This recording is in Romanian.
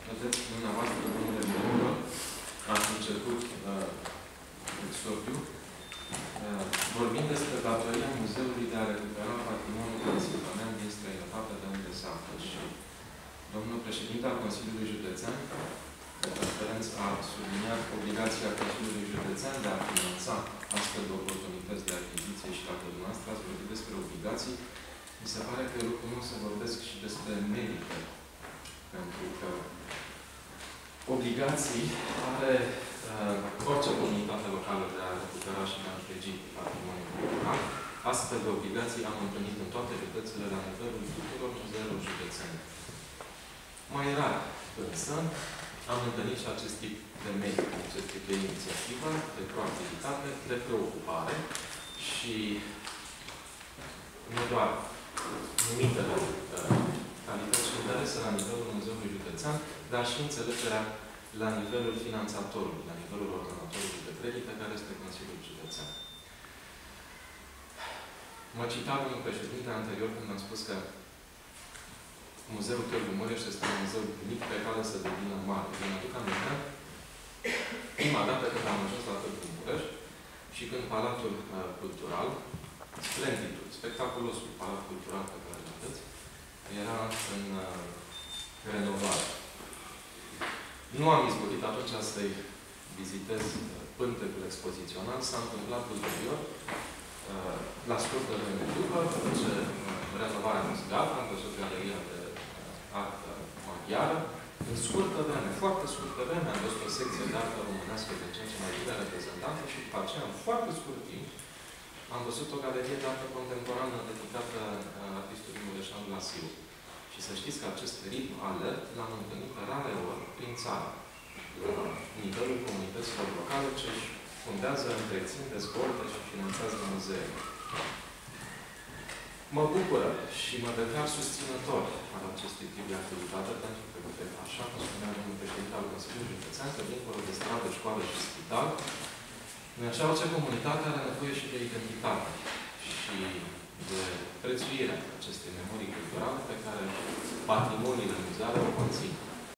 Vedeți, dumneavoastră, domnule Mănură, ați început exordiu, vorbind despre datoria Muzeului de a recupera patrimoniul transilvanean din străinătate de unde se află. Și domnul președinte al Consiliului Județean, Ferenț, a subliniat obligația Consiliului Județean de a finanța astfel de oportunități de achiziție și dacă dumneavoastră ați vorbit despre obligații, mi se pare că e lucru nu să vorbesc și despre merite. Pentru că obligații are orice comunitate locală de a recupera și de a întregi patrimoniul cultural. Astfel de obligații am întâlnit în toate județele la nivelul tuturor muzeelor județene. Mai rar, însă, am întâlnit și acest tip de merit, acest tip de inițiativă, de proactivitate, de preocupare și nu doar numitele calități și interese la nivelul Muzeului Județean, dar și înțelegerea la nivelul finanțatorului, la nivelul ordonatorului de credite, care este Consiliul Județean. Mă cita domnul președinte anterior când am spus că Muzeul Târgu Mureș este un muzeu mic pe care să devină mare. Îmi aduc aminte prima dată când am ajuns la Târgu Mureș și când Palatul Cultural, splendidul, spectaculosul Palat Cultural pe care îl vedeți, era în renovare. Nu am izbutit atunci să-i vizitez pântecul expozițional. S-a întâmplat ulterior, la scurtă vreme după, ce renovarea nu se gata, am văzut galeria de artă maghiară. În scurtă vreme, foarte scurtă vreme, am văzut o secție de artă românească de ce mai bine reprezentată și după aceea, în foarte scurt timp, am văzut o galerie de artă contemporană dedicată artistului mureșan Blasiu. Și să știți că acest ritm alert l-am întâlnit rare ori prin țară. La nivelul comunităților locale ce își fundează, întrețin, dezvoltă și finanțează muzee. Mă bucură și mă declar susținător al acestui tip de activitate, pentru că, așa cum spunea domnul președinte al Consiliului Județean, că dincolo de stradă, școală și spital, în orice comunitate are nevoie și de identitate și de prețuirea acestei memorii culturale pe care patrimoniile muzeale o conțin.